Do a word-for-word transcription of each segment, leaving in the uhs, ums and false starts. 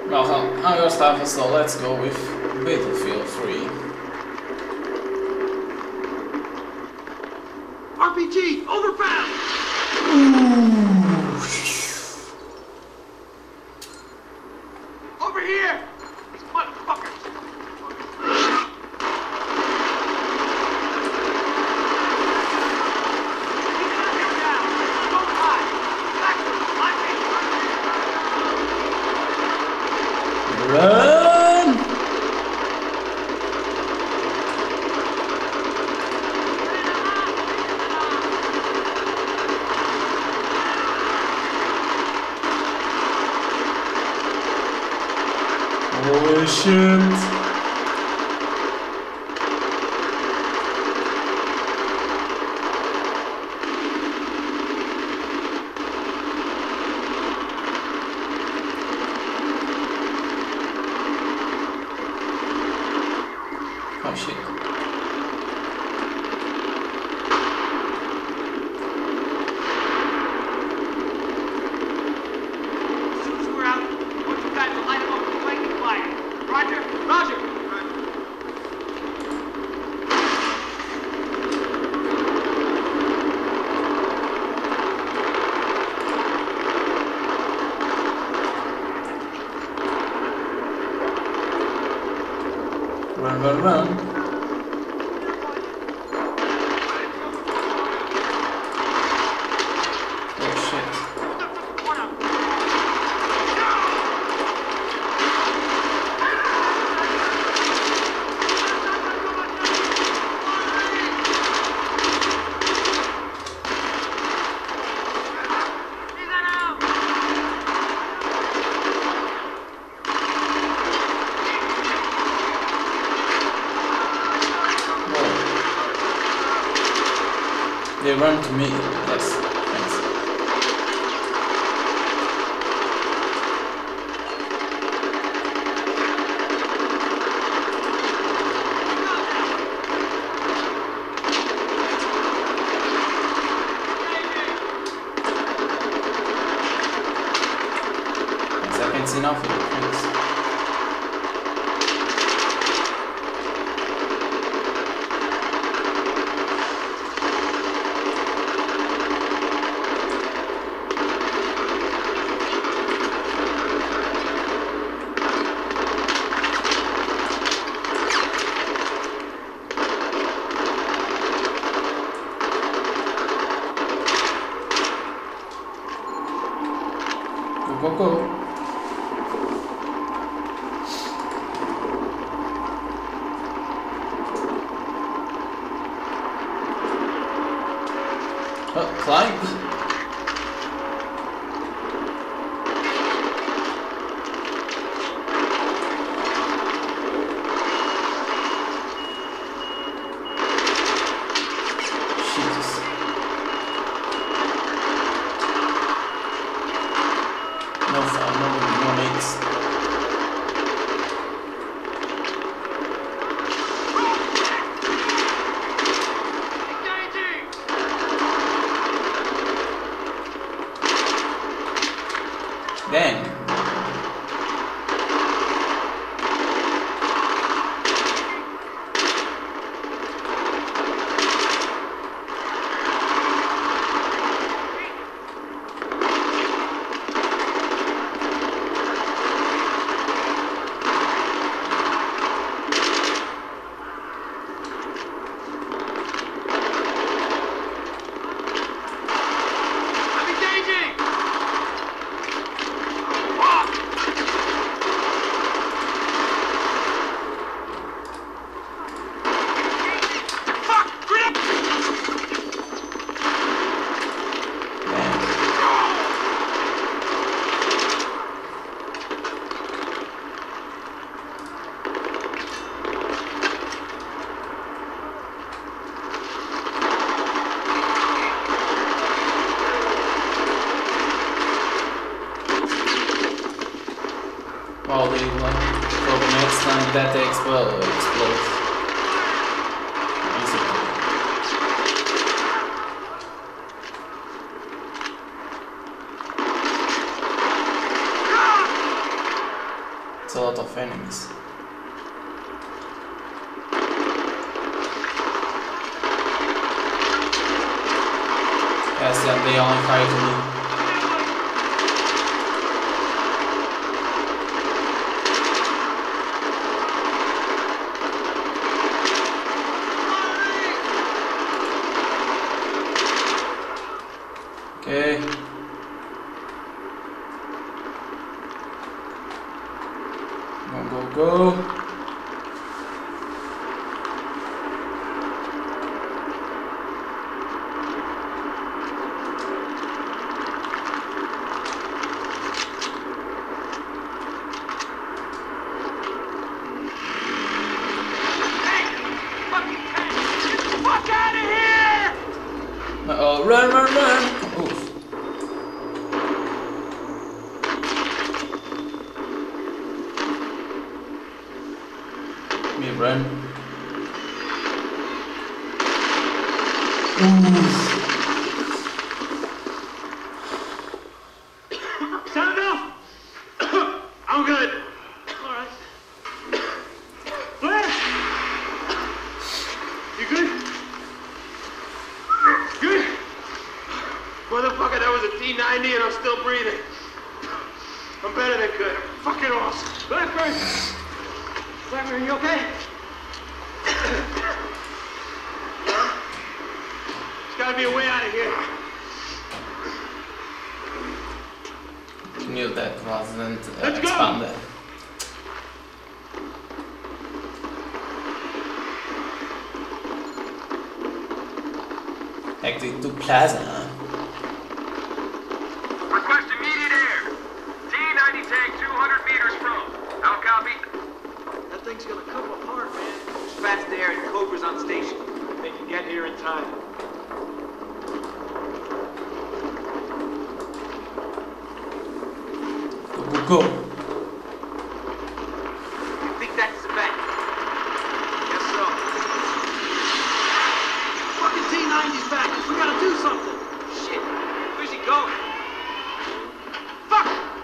Well, how your stuff is, so let's go with Battlefield three. R P G, overbound! Over here! Motherfuckers! Run! Holy shit! Oh shit. As soon as we're out, I want you guys to light them up with flanking fire. Roger? Roger! Run, run, run. Oh shit. They run to me. Yes, thanks. Thanks, I can see nothing. Thanks. Go, go, go. Oh, climb. No fun, no, no mates. Dang. Probably like for the next time that they explode, explodes. It's a lot of enemies. Yes, yeah, they only fight me. Okay. Go, go, go. Uh-oh, run, run, run! Oof. Me run. Oof. Sound enough? I'm good. All right. Blair! You good? Good? Motherfucker, that was a T ninety and I'm still breathing. I'm better than good. I'm fucking awesome. Blackburn! Blackburn, you okay? There's gotta be a way out of here. Knew that wasn't uh, Let's go. expanded. Exit to Plaza. Request immediate air. T ninety tank two hundred meters from. How copy? That thing's gonna come apart, man. There's fast air and Cobra's on station. They can get here in time. Go, go, go. I think that's the bet. Yes, so. Fucking T ninety's back. We gotta do something. Shit. Where's he going? Fuck!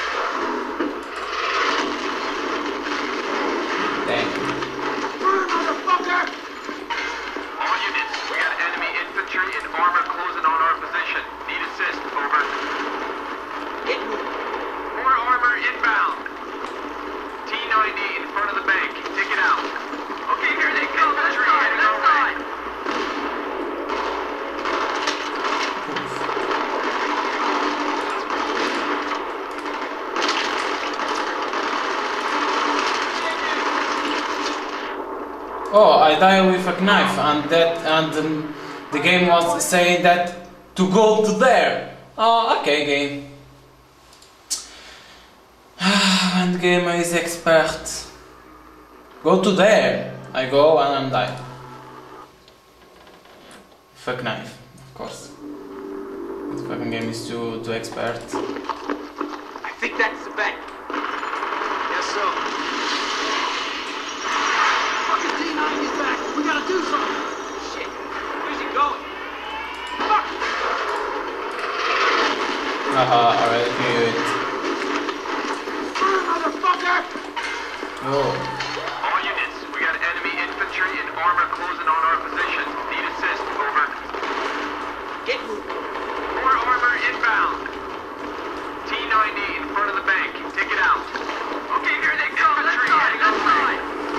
Dang. Burn, motherfucker! All units, we got enemy infantry and armor closing on our position. Need assist, over. Get moving. More armor inbound. T ninety in front of the bank. Take it out. Okay, here they go. Infantry heading our way. Oh, I died with a knife, and that and um, the game was saying that to go to there. Oh, okay, game. And game is expert. Go to there. I go and I'm die. Fuck knife, of course. This fucking game is too too expert. I think that's the bet. Yes, so. Fucking T ninety's back. We gotta do something. Shit. Where's he going? Fuck! Haha, already knew it. Burn, motherfucker! Oh. All units, we got enemy infantry and armor closing on our position. Need assist, over. Get moving. More armor inbound. T ninety in front of the bank. Take it out. Okay, here they go. Infantry heading our way.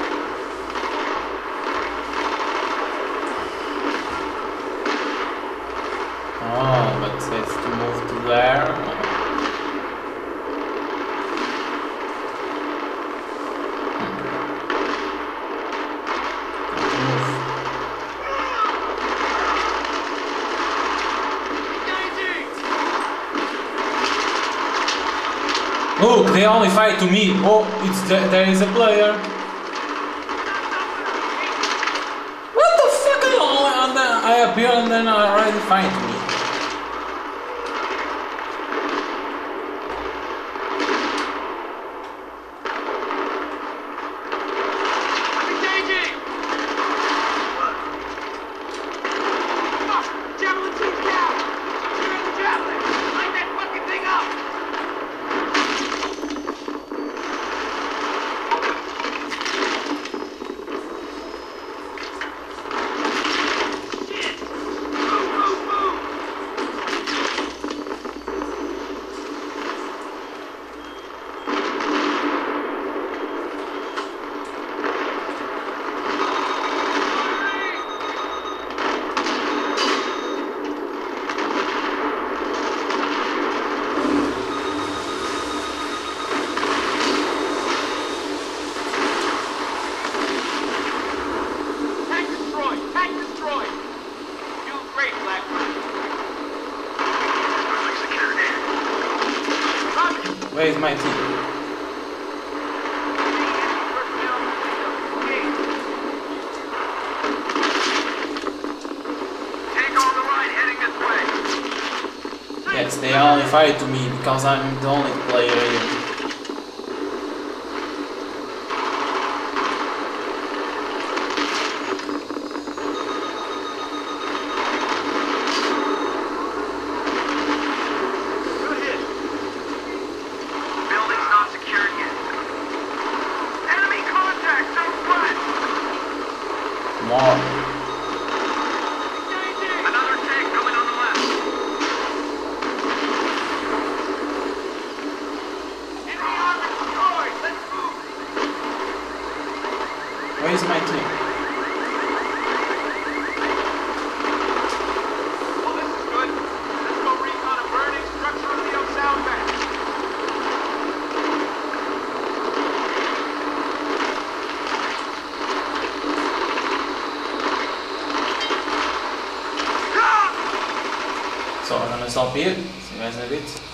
Oh, but it's to move to there. Look, they only fight to me. Oh, it's the, there is a player. What the fuck? And then I appear and then I already fight me. is my team? Yes, they only fight to me because I'm the only player here. More. Where is my team? Well, this is good. Let's go recon a burning structure on the old sound bank. So I'm gonna stop here. See you guys in a bit.